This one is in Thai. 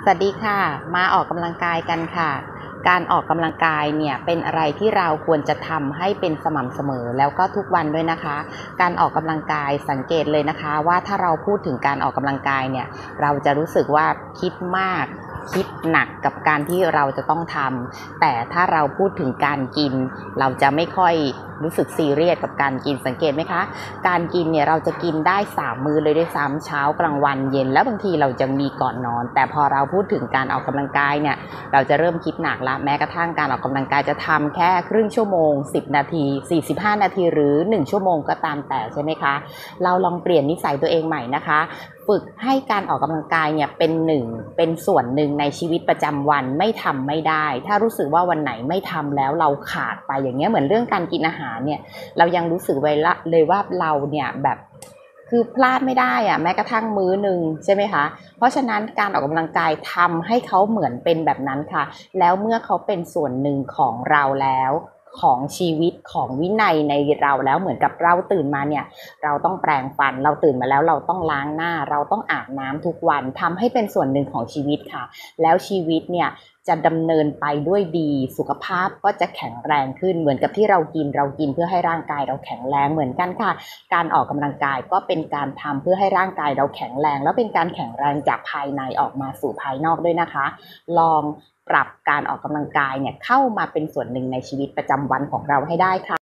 วัสดีค่ะมาออกกำลังกายกันค่ะการออกกำลังกายเนี่ยเป็นอะไรที่เราควรจะทำให้เป็นสม่ำเสมอแล้วก็ทุกวันด้วยนะคะการออกกำลังกายสังเกตเลยนะคะว่าถ้าเราพูดถึงการออกกำลังกายเนี่ยเราจะรู้สึกว่าคิดมากคิดหนักกับการที่เราจะต้องทำแต่ถ้าเราพูดถึงการกินเราจะไม่ค่อยรู้สึกซีเรียสกับการกินสังเกตไหมคะการกินเนี่ยเราจะกินได้3มื้อเลยด้วยซ้ำเช้ากลางวันเย็นแล้วบางทีเราจะมีก่อนนอนแต่พอเราพูดถึงการออกกำลังกายเนี่ยเราจะเริ่มคิดหนักละแม้กระทั่งการออกกำลังกายจะทำแค่ครึ่งชั่วโมง10นาที45นาทีหรือ1ชั่วโมงก็ตามแต่ใช่ไหมคะเราลองเปลี่ยนนิสัยตัวเองใหม่นะคะฝึกให้การออกกำลังกายเนี่ยเป็นส่วนหนึ่งในชีวิตประจำวันไม่ทำไม่ได้ถ้ารู้สึกว่าวันไหนไม่ทำแล้วเราขาดไปอย่างเงี้ยเหมือนเรื่องการกินอาหารเนี่ยเรายังรู้สึกไว้ละเลยว่าเราเนี่ยแบบคือพลาดไม่ได้อะแม้กระทั่งมื้อหนึ่งใช่ไหมคะเพราะฉะนั้นการออกกำลังกายทำให้เขาเหมือนเป็นแบบนั้นค่ะแล้วเมื่อเขาเป็นส่วนหนึ่งของเราแล้วของชีวิตของวินัยในเราแล้วเหมือนกับเราตื่นมาเนี่ยเราต้องแปรงฟันเราตื่นมาแล้วเราต้องล้างหน้าเราต้องอาบน้ำทุกวันทำให้เป็นส่วนหนึ่งของชีวิตค่ะแล้วชีวิตเนี่ยจะดำเนินไปด้วยดีสุขภาพก็จะแข็งแรงขึ้นเหมือนกับที่เรากินเพื่อให้ร่างกายเราแข็งแรงเหมือนกันค่ะการออกกำลังกายก็เป็นการทำเพื่อให้ร่างกายเราแข็งแรงแล้วเป็นการแข็งแรงจากภายในออกมาสู่ภายนอกด้วยนะคะลองปรับการออกกำลังกายเนี่ยเข้ามาเป็นส่วนหนึ่งในชีวิตประจำวันของเราให้ได้ค่ะ